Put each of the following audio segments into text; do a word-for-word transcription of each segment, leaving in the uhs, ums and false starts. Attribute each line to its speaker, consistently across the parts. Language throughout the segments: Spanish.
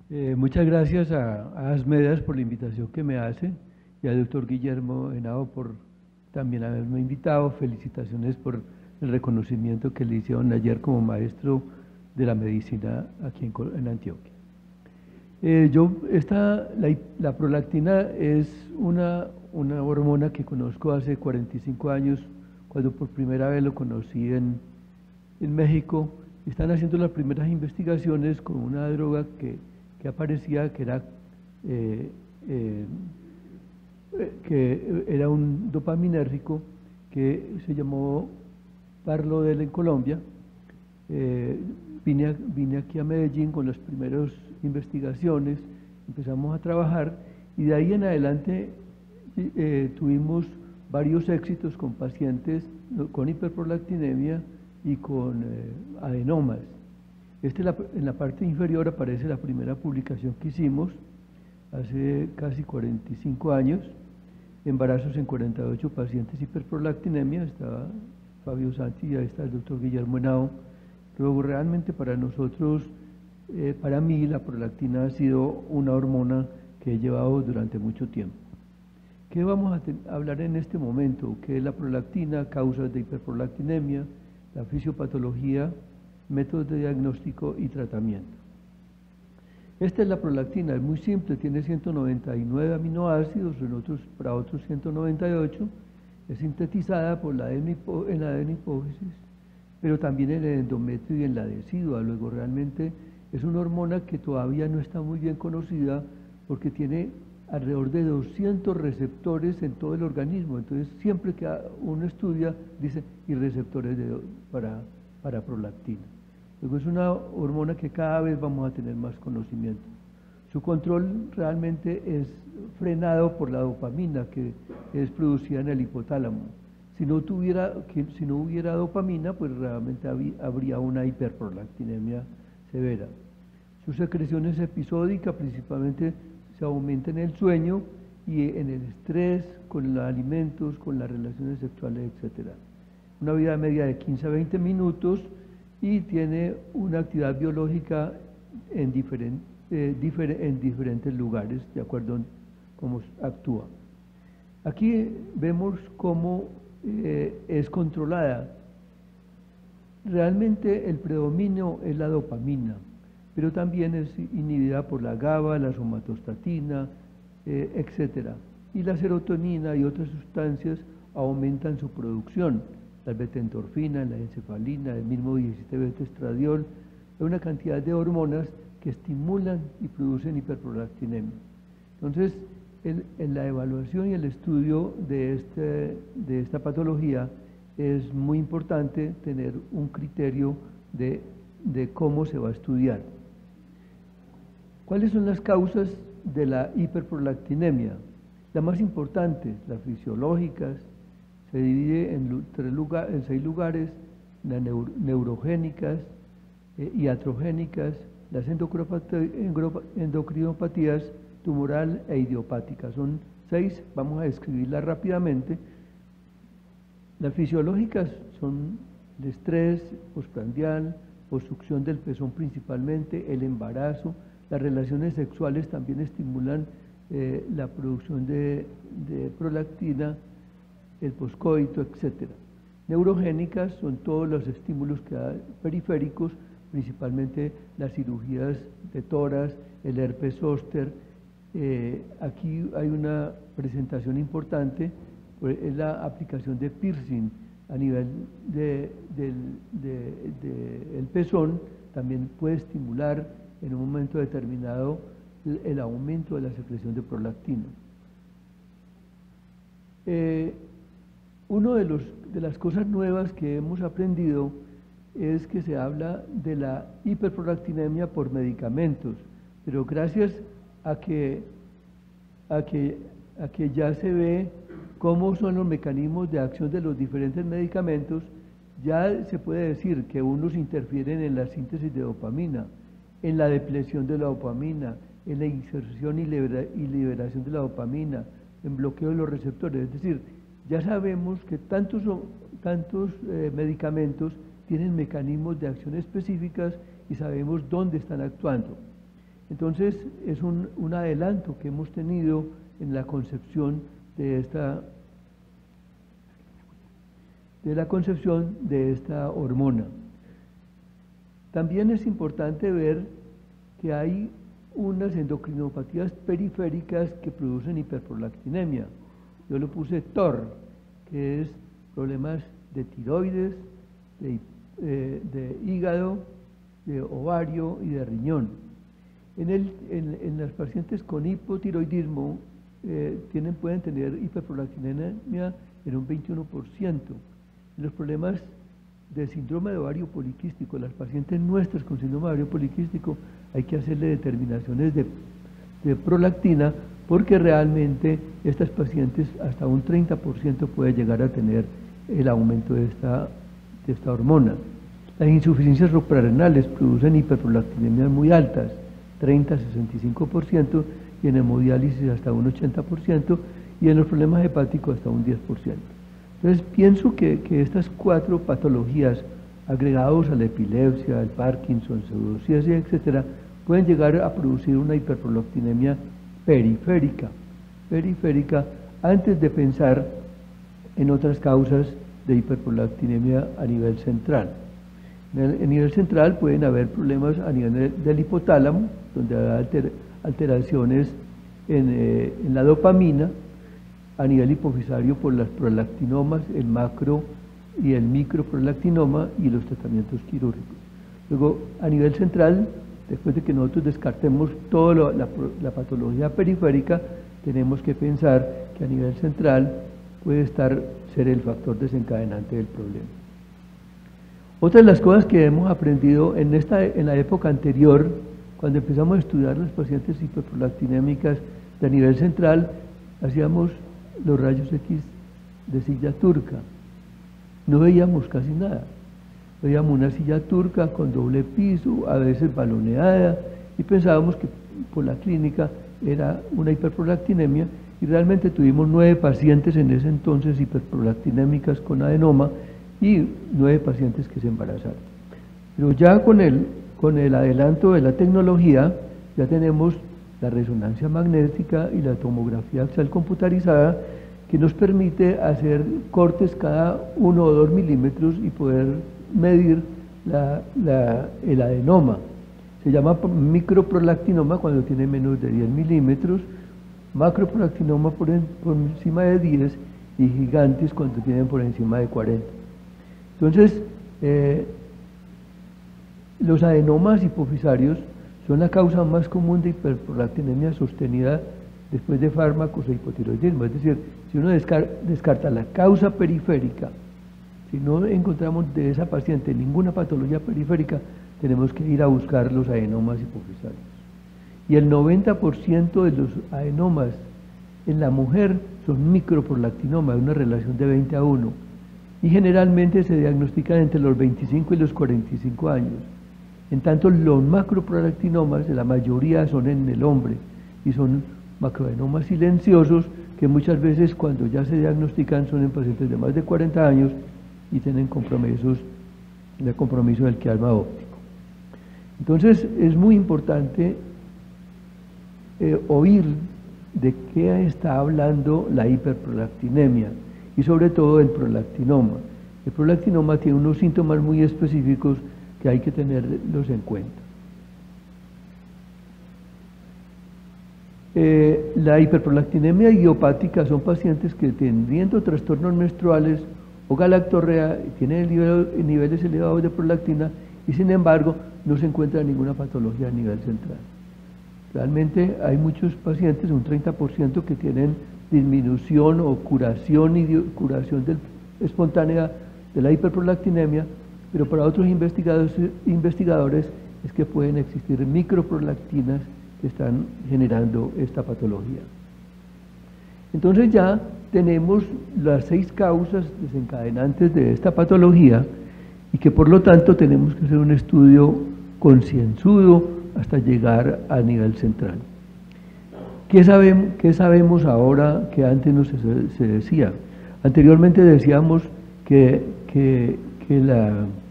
Speaker 1: Eh, muchas gracias a, a Asmedas por la invitación que me hace y al doctor Guillermo Henao por también haberme invitado. Felicitaciones por el reconocimiento que le hicieron ayer como maestro de la medicina aquí en, Col- en Antioquia. Eh, yo, esta, la, hi- la prolactina es una, una hormona que conozco hace cuarenta y cinco años, cuando por primera vez lo conocí en, en México. Están haciendo las primeras investigaciones con una droga que, que aparecía, que era, eh, eh, eh, que era un dopaminérgico que se llamó Parlodel en Colombia. Eh, vine, a- vine aquí a Medellín con las primeras investigaciones, empezamos a trabajar y de ahí en adelante eh, tuvimos varios éxitos con pacientes no, con hiperprolactinemia y con eh, adenomas. Este, la- en la parte inferior aparece la primera publicación que hicimos hace casi cuarenta y cinco años, embarazos en cuarenta y ocho pacientes hiperprolactinemia, estaba Fabio Santi y ahí está el doctor Guillermo Henao. Luego realmente para nosotros, eh, para mí la prolactina ha sido una hormona que he llevado durante mucho tiempo. ¿Qué vamos a ten- hablar en este momento? ¿Qué es la prolactina, causas de hiperprolactinemia, la fisiopatología, métodos de diagnóstico y tratamiento? Esta es la prolactina, es muy simple, tiene ciento noventa y nueve aminoácidos, en otros, para otros ciento noventa y ocho, es sintetizada por la adenohipo- en la adenohipófisis, pero también en el endometrio y en la decidua. Luego realmente es una hormona que todavía no está muy bien conocida porque tiene alrededor de doscientos receptores en todo el organismo. Entonces siempre que uno estudia dice y receptores de, para, para prolactina. Luego es una hormona que cada vez vamos a tener más conocimiento. Su control realmente es frenado por la dopamina que es producida en el hipotálamo. Si no, tuviera, que, si no hubiera dopamina, pues realmente habría una hiperprolactinemia severa. Su secreción es episódica, principalmente se aumenta en el sueño y en el estrés, con los alimentos, con las relaciones sexuales, etcétera. Una vida media de quince a veinte minutos y tiene una actividad biológica en, diferen, eh, difer, en diferentes lugares, de acuerdo a cómo actúa. Aquí vemos cómo eh, es controlada. Realmente el predominio es la dopamina, pero también es inhibida por la GABA, la somatostatina, eh, etcétera. Y la serotonina y otras sustancias aumentan su producción. La beta-endorfina, la encefalina, el mismo diecisiete beta-estradiol, hay una cantidad de hormonas que estimulan y producen hiperprolactinemia. Entonces, el, en la evaluación y el estudio de, este, de esta patología es muy importante tener un criterio de, de cómo se va a estudiar. ¿Cuáles son las causas de la hiperprolactinemia? Las más importantes, las fisiológicas, se divide en, tres lugar, en seis lugares, las neuro, neurogénicas, eh, iatrogénicas, las endocrinopatías tumoral e idiopática. Son seis, vamos a describirlas rápidamente. Las fisiológicas son el estrés postprandial, obstrucción del pezón principalmente, el embarazo, las relaciones sexuales también estimulan eh, la producción de, de prolactina, el poscoito, etcétera. Neurogénicas son todos los estímulos que da periféricos, principalmente las cirugías de tórax, el herpes zóster. Eh, aquí hay una presentación importante, pues, es la aplicación de piercing a nivel del de, de, de, de pezón, también puede estimular en un momento determinado el, el aumento de la secreción de prolactina. Eh, Una de, los, de las cosas nuevas que hemos aprendido es que se habla de la hiperprolactinemia por medicamentos, pero gracias a que, a que, a que ya se ve cómo son los mecanismos de acción de los diferentes medicamentos, ya se puede decir que unos interfieren en la síntesis de dopamina, en la depleción de la dopamina, en la inserción y, libera, y liberación de la dopamina, en bloqueo de los receptores, es decir, ya sabemos que tantos, tantos eh, medicamentos tienen mecanismos de acción específicas y sabemos dónde están actuando. Entonces, es un, un adelanto que hemos tenido en la concepción de esta, de la concepción de esta hormona. También es importante ver que hay unas endocrinopatías periféricas que producen hiperprolactinemia. Yo lo puse T O R, que es problemas de tiroides, de, eh, de hígado, de ovario y de riñón. En, el, en, en las pacientes con hipotiroidismo eh, tienen, pueden tener hiperprolactinemia en un veintiuno por ciento. Los problemas de síndrome de ovario poliquístico, las pacientes nuestras con síndrome de ovario poliquístico, hay que hacerle determinaciones de, de prolactina, porque realmente estas pacientes hasta un treinta por ciento puede llegar a tener el aumento de esta, de esta hormona. Las insuficiencias suprarrenales producen hiperprolactinemias muy altas, treinta a sesenta y cinco por ciento, y en hemodiálisis hasta un ochenta por ciento, y en los problemas hepáticos hasta un diez por ciento. Entonces pienso que, que estas cuatro patologías, agregados a la epilepsia, al Parkinson, pseudociasis, etcétera, pueden llegar a producir una hiperprolactinemia periférica, periférica, antes de pensar en otras causas de hiperprolactinemia a nivel central. En el, a nivel central pueden haber problemas a nivel del hipotálamo, donde hay alter, alteraciones en, eh, en la dopamina, a nivel hipofisario por las prolactinomas, el macro y el microprolactinoma y los tratamientos quirúrgicos. Luego, a nivel central, después de que nosotros descartemos toda la, la patología periférica, tenemos que pensar que a nivel central puede estar, ser el factor desencadenante del problema. Otra de las cosas que hemos aprendido en, esta, en la época anterior, cuando empezamos a estudiar las pacientes hiperprolactinémicas de nivel central, hacíamos los rayos X de silla turca. No veíamos casi nada. Veíamos una silla turca con doble piso, a veces baloneada, y pensábamos que por la clínica era una hiperprolactinemia, y realmente tuvimos nueve pacientes en ese entonces hiperprolactinémicas con adenoma y nueve pacientes que se embarazaron. Pero ya con el, con el adelanto de la tecnología, ya tenemos la resonancia magnética y la tomografía axial computarizada, que nos permite hacer cortes cada uno o dos milímetros y poder medir la, la, el adenoma. Se llama microprolactinoma cuando tiene menos de diez milímetros, macroprolactinoma por, en, por encima de diez y gigantes cuando tienen por encima de cuarenta. Entonces, eh, los adenomas hipofisarios son la causa más común de hiperprolactinemia sostenida después de fármacos e hipotiroidismo. Es decir, si uno descarta, descarta la causa periférica, si no encontramos de esa paciente ninguna patología periférica, tenemos que ir a buscar los adenomas hipofisarios. Y el noventa por ciento de los adenomas en la mujer son microprolactinoma, de una relación de veinte a uno, y generalmente se diagnostican entre los veinticinco y los cuarenta y cinco años. En tanto, los macroprolactinomas, la mayoría son en el hombre, y son macroadenomas silenciosos, que muchas veces cuando ya se diagnostican son en pacientes de más de cuarenta años y tienen compromisos de compromiso del quiasma óptico. Entonces es muy importante eh, oír de qué está hablando la hiperprolactinemia y sobre todo el prolactinoma. El prolactinoma tiene unos síntomas muy específicos que hay que tenerlos en cuenta. Eh, la hiperprolactinemia idiopática son pacientes que teniendo trastornos menstruales o galactorrea tienen nivel, niveles elevados de prolactina y sin embargo no se encuentra ninguna patología a nivel central. Realmente hay muchos pacientes, un treinta por ciento, que tienen disminución o curación, y curación del, espontánea de la hiperprolactinemia, pero para otros investigadores, investigadores es que pueden existir microprolactinas que están generando esta patología. Entonces ya tenemos las seis causas desencadenantes de esta patología y que por lo tanto tenemos que hacer un estudio concienzudo hasta llegar a nivel central. ¿Qué sabemos, qué sabemos ahora que antes no se, se decía? Anteriormente decíamos que, que, que, la,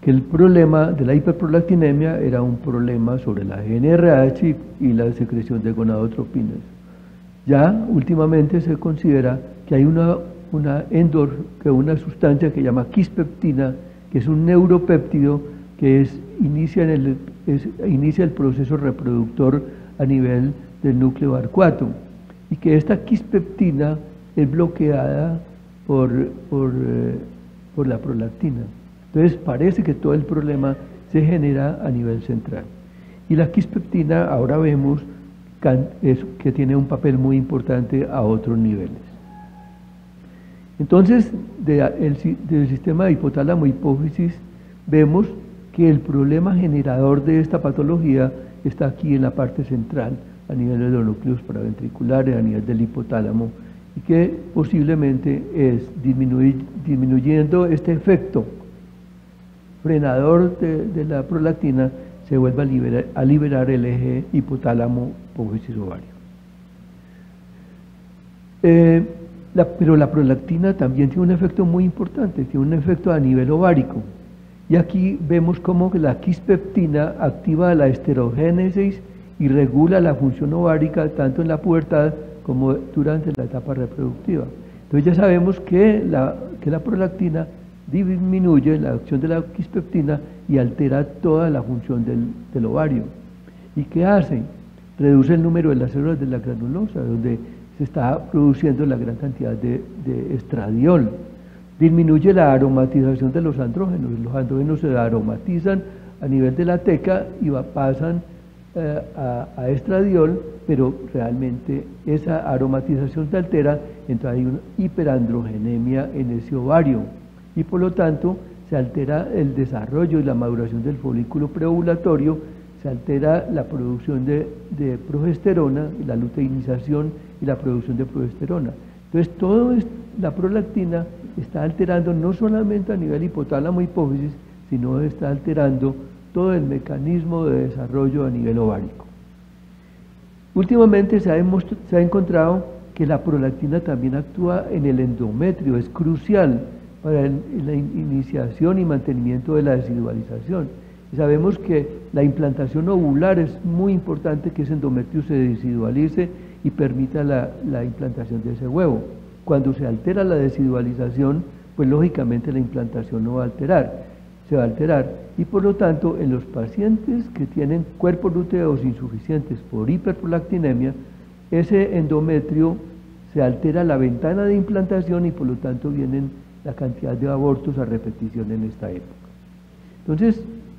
Speaker 1: que el problema de la hiperprolactinemia era un problema sobre la G N R H y, y la secreción de gonadotropinas. Ya últimamente se considera que hay una, una, endor, que una sustancia que se llama quispeptina, que es un neuropéptido que es, inicia, en el, es, inicia el proceso reproductor a nivel del núcleo arcuato, y que esta quispeptina es bloqueada por, por, eh, por la prolactina. Entonces parece que todo el problema se genera a nivel central. Y la quispeptina ahora vemos que tiene un papel muy importante a otros niveles. Entonces, de, el, del sistema de hipotálamo-hipófisis vemos que el problema generador de esta patología está aquí en la parte central, a nivel de los núcleos paraventriculares, a nivel del hipotálamo, y que posiblemente es disminuir, disminuyendo este efecto frenador de, de la prolactina, se vuelve a liberar, a liberar el eje hipotálamo-hipófisis-ovario. Eh, la, pero la prolactina también tiene un efecto muy importante, tiene un efecto a nivel ovárico. Y aquí vemos cómo la quispeptina activa la esterogénesis y regula la función ovárica tanto en la pubertad como durante la etapa reproductiva. Entonces ya sabemos que la, que la prolactina disminuye la acción de la quispeptina y altera toda la función del, del ovario. ¿Y qué hace? Reduce el número de las células de la granulosa, donde se está produciendo la gran cantidad de, de estradiol. Disminuye la aromatización de los andrógenos. Los andrógenos se aromatizan a nivel de la teca y va, pasan eh, a, a estradiol, pero realmente esa aromatización se altera, entonces hay una hiperandrogenemia en ese ovario. Y por lo tanto se altera el desarrollo y la maduración del folículo preovulatorio, se altera la producción de, de progesterona, la luteinización y la producción de progesterona. Entonces todo esto, la prolactina está alterando no solamente a nivel hipotálamo-hipófisis, sino está alterando todo el mecanismo de desarrollo a nivel ovárico. Últimamente se ha, se ha encontrado que la prolactina también actúa en el endometrio, es crucial para el, la iniciación y mantenimiento de la desidualización. Y sabemos que la implantación ovular es muy importante, que ese endometrio se desidualice y permita la, la implantación de ese huevo. Cuando se altera la desidualización, pues lógicamente la implantación no va a alterar, se va a alterar. Y por lo tanto, en los pacientes que tienen cuerpos lúteos insuficientes por hiperprolactinemia, ese endometrio se altera la ventana de implantación y por lo tanto vienen la cantidad de abortos a repetición en esta época. Entonces,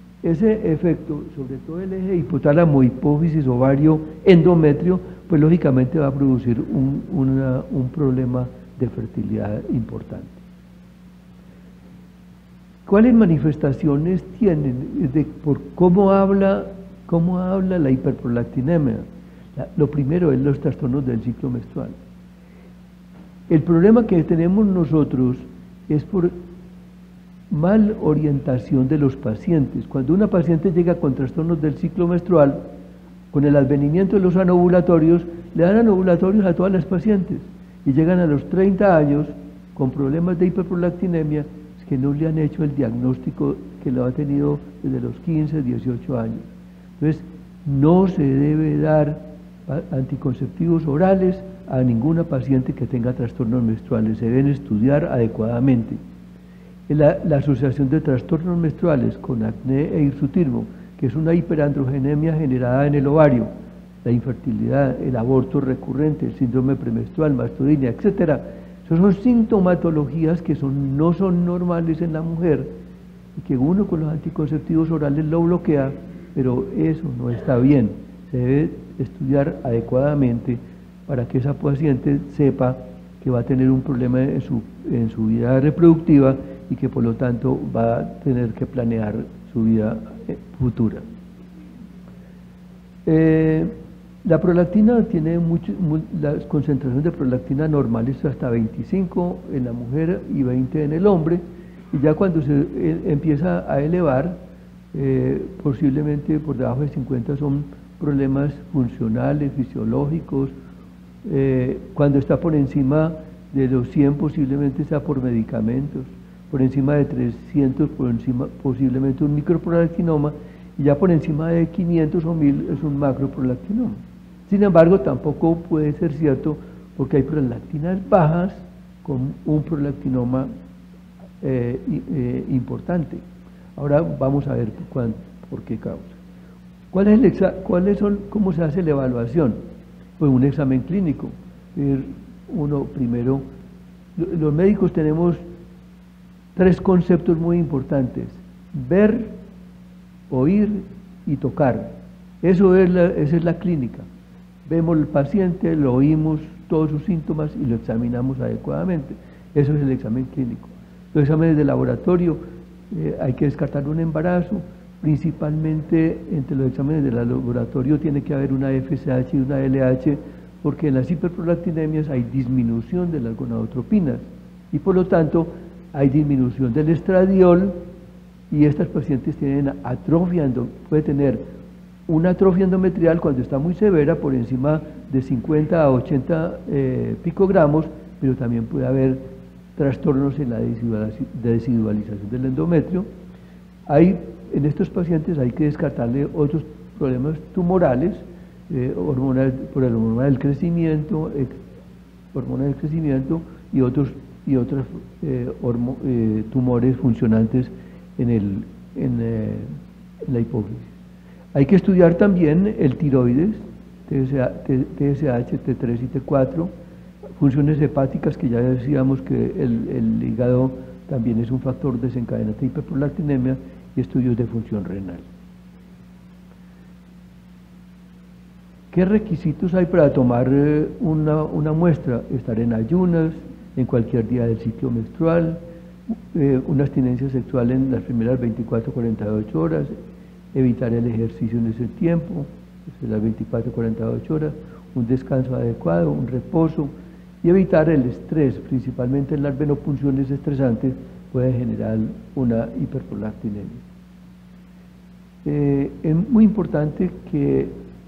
Speaker 1: ese efecto, sobre todo el eje hipotálamo, hipófisis, ovario, endometrio, pues lógicamente va a producir un, una, un problema de fertilidad importante. ¿Cuáles manifestaciones tienen de, por cómo habla, cómo habla la hiperprolactinemia? La, lo primero es los trastornos del ciclo menstrual. El problema que tenemos nosotros es por mal orientación de los pacientes. Cuando una paciente llega con trastornos del ciclo menstrual, con el advenimiento de los anovulatorios, le dan anovulatorios a todas las pacientes y llegan a los treinta años con problemas de hiperprolactinemia que no le han hecho el diagnóstico que lo ha tenido desde los quince, dieciocho años. Entonces, no se debe dar anticonceptivos orales a ninguna paciente que tenga trastornos menstruales, se deben estudiar adecuadamente. La, la asociación de trastornos menstruales con acné e hirsutismo, que es una hiperandrogenemia generada en el ovario, la infertilidad, el aborto recurrente, el síndrome premenstrual, mastodinia, etcétera. Esas son sintomatologías que son, no son normales en la mujer y que uno con los anticonceptivos orales lo bloquea, pero eso no está bien. Se debe estudiar adecuadamente para que esa paciente sepa que va a tener un problema en su, en su vida reproductiva y que por lo tanto va a tener que planear su vida futura. Eh, la prolactina tiene mucho, mu, las concentraciones de prolactina normales hasta veinticinco en la mujer y veinte en el hombre, y ya cuando se eh, empieza a elevar, eh, posiblemente por debajo de cincuenta son problemas funcionales, fisiológicos. Eh, cuando está por encima de los cien posiblemente sea por medicamentos, por encima de trescientos, por encima posiblemente un microprolactinoma, y ya por encima de quinientos o mil es un macroprolactinoma. Sin embargo, tampoco puede ser cierto porque hay prolactinas bajas con un prolactinoma eh, eh, importante. Ahora vamos a ver cuán, por qué causa. ¿Cuál es el exa ¿Cuáles son, cómo se hace la evaluación? Pues un examen clínico. Uno primero, los médicos tenemos tres conceptos muy importantes: ver, oír y tocar. Eso es la, esa es la clínica. Vemos al paciente, lo oímos, todos sus síntomas y lo examinamos adecuadamente. Eso es el examen clínico. Los exámenes de laboratorio, eh, hay que descartar un embarazo. Principalmente entre los exámenes de laboratorio tiene que haber una F S H y una L H, porque en las hiperprolactinemias hay disminución de las gonadotropinas y por lo tanto hay disminución del estradiol, y estas pacientes tienen atrofia, puede tener una atrofia endometrial cuando está muy severa, por encima de cincuenta a ochenta eh, picogramos, pero también puede haber trastornos en la desidualización del endometrio. Hay, en estos pacientes hay que descartarle otros problemas tumorales, eh, hormonal, por el hormona del crecimiento, ex, hormona del crecimiento y otros y otros eh, hormo, eh, tumores funcionantes en, el, en, eh, en la hipófisis. Hay que estudiar también el tiroides, T S H, T tres y T cuatro, funciones hepáticas, que ya decíamos que el, el hígado también es un factor desencadenante de hiperprolactinemia, y estudios de función renal. ¿Qué requisitos hay para tomar una, una muestra? Estar en ayunas, en cualquier día del ciclo menstrual, eh, una abstinencia sexual en las primeras veinticuatro a cuarenta y ocho horas, evitar el ejercicio en ese tiempo, en las veinticuatro a cuarenta y ocho horas, un descanso adecuado, un reposo, y evitar el estrés, principalmente en las venopunciones estresantes, puede generar una hiperprolactinemia. Eh, es muy importante que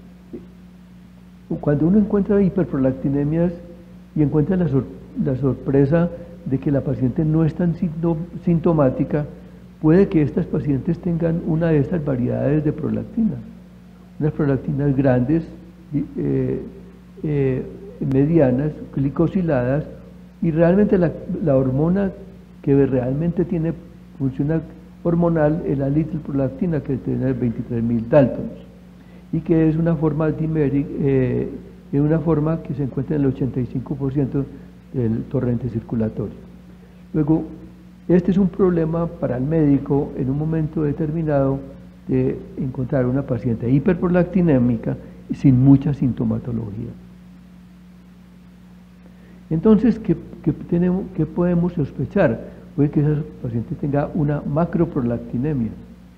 Speaker 1: cuando uno encuentra hiperprolactinemias y encuentra la, sor la sorpresa de que la paciente no es tan sintomática, puede que estas pacientes tengan una de estas variedades de prolactina, unas prolactinas grandes, eh, eh, medianas, glicosiladas, y realmente la, la hormona que realmente tiene función hormonal es la litilprolactina, que tiene veintitrés mil daltons, y que es una forma dimérica, eh, es una forma que se encuentra en el ochenta y cinco por ciento del torrente circulatorio. Luego, este es un problema para el médico en un momento determinado de encontrar una paciente hiperprolactinémica sin mucha sintomatología. Entonces, ¿qué, qué, tenemos, qué podemos sospechar? Puede que esa paciente tenga una macroprolactinemia.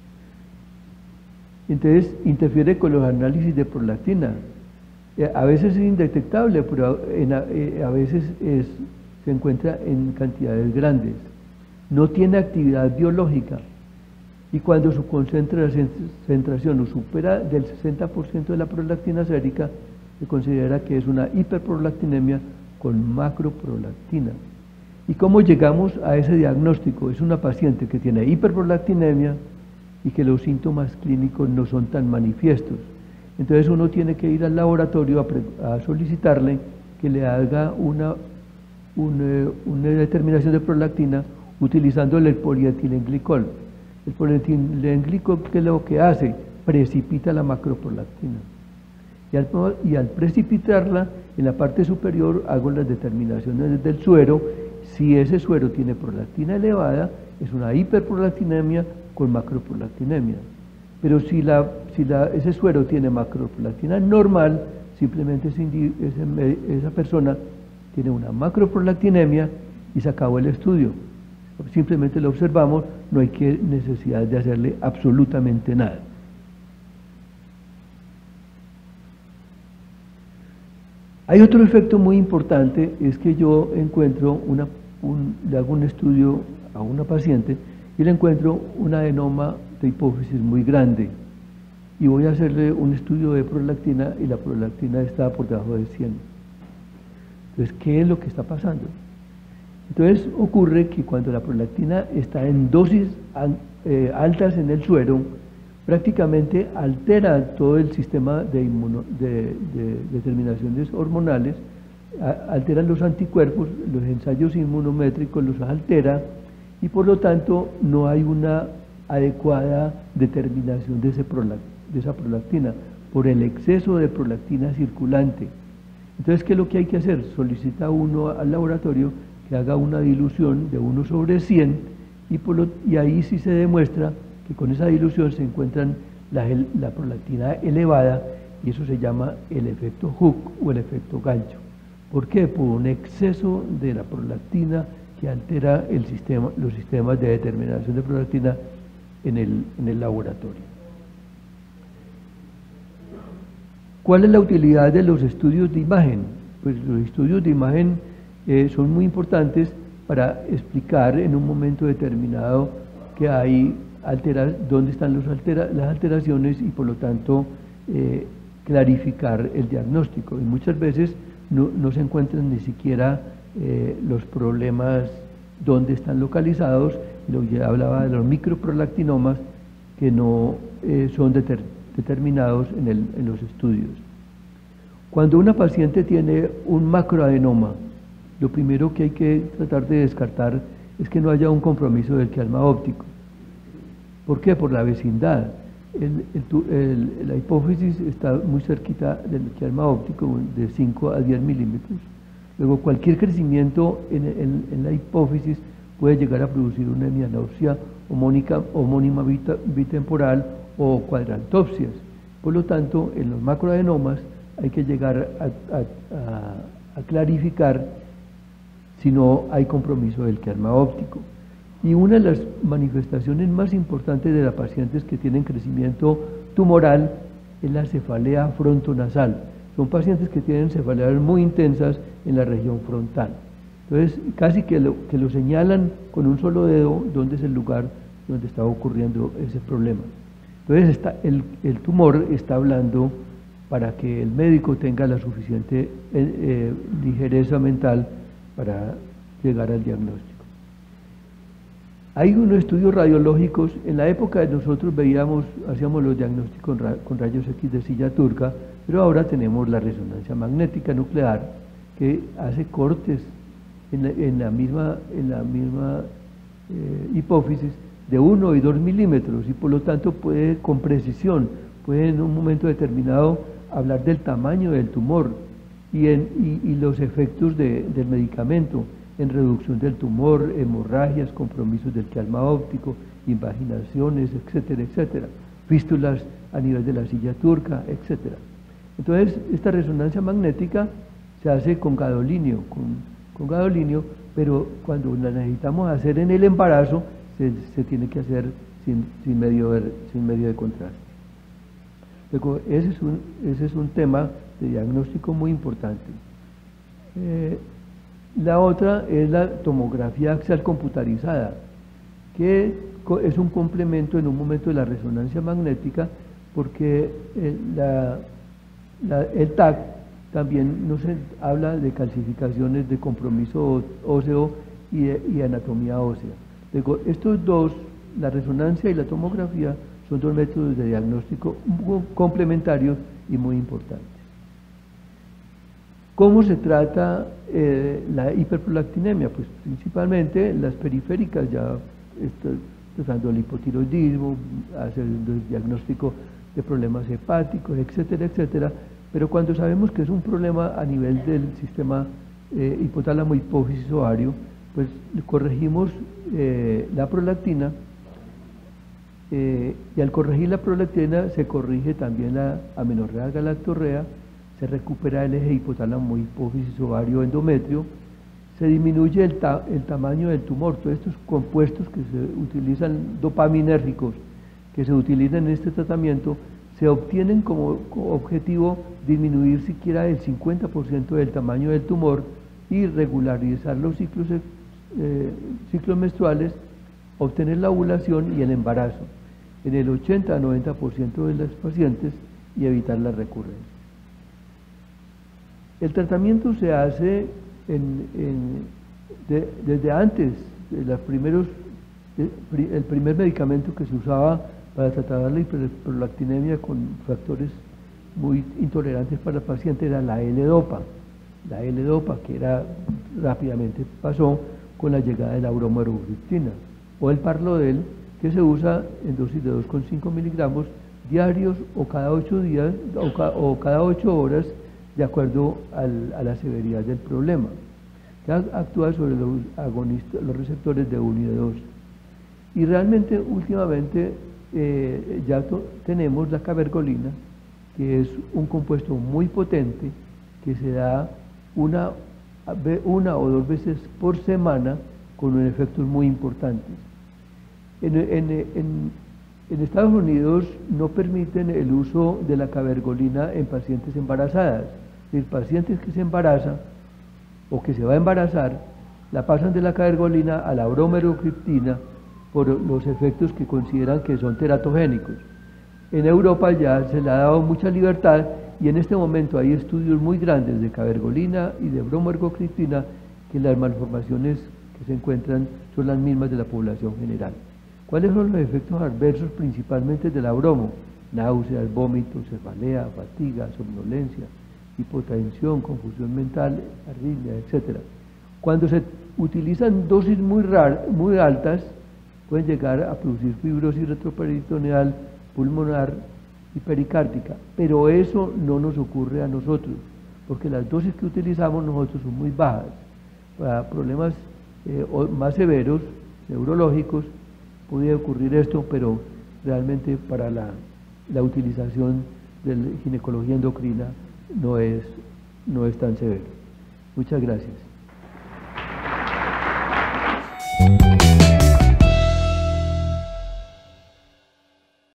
Speaker 1: Entonces, interfiere con los análisis de prolactina. A veces es indetectable, pero en, a veces es, se encuentra en cantidades grandes. No tiene actividad biológica, y cuando su concentración supera del sesenta por ciento de la prolactina sérica, se considera que es una hiperprolactinemia con macroprolactina. ¿Y cómo llegamos a ese diagnóstico? Es una paciente que tiene hiperprolactinemia y que los síntomas clínicos no son tan manifiestos. Entonces uno tiene que ir al laboratorio a, a solicitarle que le haga una, una, una determinación de prolactina utilizando el polietilenglicol. El polietilenglicol, ¿qué es lo que hace? Precipita la macroprolactina. Y al, y al precipitarla, en la parte superior hago las determinaciones del suero. Si ese suero tiene prolactina elevada, es una hiperprolactinemia con macroprolactinemia. Pero si, la, si la, ese suero tiene macroprolactina normal, simplemente ese, ese, esa persona tiene una macroprolactinemia y se acabó el estudio. Simplemente lo observamos, no hay que necesidad de hacerle absolutamente nada. Hay otro efecto muy importante, es que yo encuentro, una, un, le hago un estudio a una paciente y le encuentro un adenoma de hipófisis muy grande, y voy a hacerle un estudio de prolactina y la prolactina está por debajo de cien. Entonces, ¿qué es lo que está pasando? Entonces ocurre que cuando la prolactina está en dosis eh, altas en el suero, prácticamente altera todo el sistema de, inmuno, de, de determinaciones hormonales, a, altera los anticuerpos, los ensayos inmunométricos los altera y por lo tanto no hay una adecuada determinación de, ese prolact, de esa prolactina por el exceso de prolactina circulante. Entonces, ¿qué es lo que hay que hacer? Solicita uno al laboratorio que haga una dilución de uno sobre cien y, por lo, y ahí sí se demuestra que con esa dilución se encuentran la, la prolactina elevada y eso se llama el efecto Hook o el efecto gancho. ¿Por qué? Por un exceso de la prolactina que altera el sistema, los sistemas de determinación de prolactina en el, en el laboratorio. ¿Cuál es la utilidad de los estudios de imagen? Pues los estudios de imagen eh, son muy importantes para explicar en un momento determinado que hay altera, dónde están los altera, las alteraciones y por lo tanto eh, clarificar el diagnóstico. Y muchas veces no, no se encuentran ni siquiera eh, los problemas dónde están localizados. Lo que hablaba de los microprolactinomas que no eh, son deter, determinados en, el, en los estudios. Cuando una paciente tiene un macroadenoma, lo primero que hay que tratar de descartar es que no haya un compromiso del quiasma óptico. ¿Por qué? Por la vecindad. El, el, el, la hipófisis está muy cerquita del quiasma óptico, de cinco a diez milímetros. Luego, cualquier crecimiento en, en, en la hipófisis puede llegar a producir una hemianopsia homónica, homónima bitemporal o cuadrantopsias. Por lo tanto, en los macroadenomas hay que llegar a, a, a, a clarificar si no hay compromiso del quiasma óptico. Y una de las manifestaciones más importantes de las pacientes que tienen crecimiento tumoral es la cefalea frontonasal. Son pacientes que tienen cefaleas muy intensas en la región frontal. Entonces, casi que lo, que lo señalan con un solo dedo dónde es el lugar donde está ocurriendo ese problema. Entonces, está, el, el tumor está hablando para que el médico tenga la suficiente eh, eh, ligereza mental para llegar al diagnóstico. Hay unos estudios radiológicos, en la época de nosotros veíamos, hacíamos los diagnósticos con rayos X de silla turca, pero ahora tenemos la resonancia magnética nuclear que hace cortes en la, en la misma, en la misma eh, hipófisis de uno y dos milímetros y por lo tanto puede con precisión, puede en un momento determinado hablar del tamaño del tumor y, en, y, y los efectos de, del medicamento en reducción del tumor, hemorragias, compromisos del quiasma óptico, invaginaciones, etcétera, etcétera, fístulas a nivel de la silla turca, etcétera. Entonces, esta resonancia magnética se hace con gadolinio, con, con gadolinio, pero cuando la necesitamos hacer en el embarazo, se, se tiene que hacer sin, sin, medio de, sin medio de contraste. Luego, ese es un, ese es un tema de diagnóstico muy importante. Eh, La otra es la tomografía axial computarizada, que es un complemento en un momento de la resonancia magnética, porque el, la, la, el T A C también nos habla de calcificaciones de compromiso óseo y, de, y anatomía ósea. Luego, estos dos, la resonancia y la tomografía, son dos métodos de diagnóstico complementarios y muy importantes. ¿Cómo se trata eh, la hiperprolactinemia? Pues principalmente las periféricas, ya estoy tratando el hipotiroidismo, haciendo el diagnóstico de problemas hepáticos, etcétera, etcétera, pero cuando sabemos que es un problema a nivel del sistema eh, hipotálamo hipófisis ovario, pues corregimos eh, la prolactina eh, y al corregir la prolactina se corrige también la amenorrea galactorrea, se recupera el eje hipotálamo hipófisis ovario endometrio, se disminuye el, ta el tamaño del tumor. Todos estos compuestos que se utilizan, dopaminérgicos, que se utilizan en este tratamiento, se obtienen como, como objetivo disminuir siquiera el cincuenta por ciento del tamaño del tumor y regularizar los ciclos, eh, ciclos menstruales, obtener la ovulación y el embarazo en el ochenta a noventa por ciento de las pacientes y evitar la recurrencia. El tratamiento se hace en, en, De, desde antes, de los primeros, de, el primer medicamento que se usaba para tratar la hiperprolactinemia con factores muy intolerantes para el paciente era la L-Dopa. La L-Dopa, que era, rápidamente pasó con la llegada de la bromoergotriptina, o el Parlodel, que se usa en dosis de dos coma cinco miligramos diarios o cada ocho días o, ca, o cada ocho horas, de acuerdo al, a la severidad del problema, que actúa sobre los agonistas, los receptores de uno y de dos. Y realmente, últimamente, eh, ya tenemos la cabergolina, que es un compuesto muy potente, que se da una, una o dos veces por semana con efectos muy importantes. En, en, en, en Estados Unidos no permiten el uso de la cabergolina en pacientes embarazadas. Es decir, pacientes que se embarazan o que se va a embarazar, la pasan de la cabergolina a la bromoergotriptina por los efectos que consideran que son teratogénicos. En Europa ya se le ha dado mucha libertad y en este momento hay estudios muy grandes de cabergolina y de bromoergotriptina que las malformaciones que se encuentran son las mismas de la población general. ¿Cuáles son los efectos adversos principalmente de la bromo? Náuseas, vómitos, cefalea, fatiga, somnolencia, hipotensión, confusión mental, arritmia, etcétera. Cuando se utilizan dosis muy, rar, muy altas, pueden llegar a producir fibrosis retroperitoneal, pulmonar y pericárdica, pero eso no nos ocurre a nosotros, porque las dosis que utilizamos nosotros son muy bajas. Para problemas eh, más severos, neurológicos, puede ocurrir esto, pero realmente para la, la utilización de la ginecología endocrina no es, no es tan severo. Muchas gracias.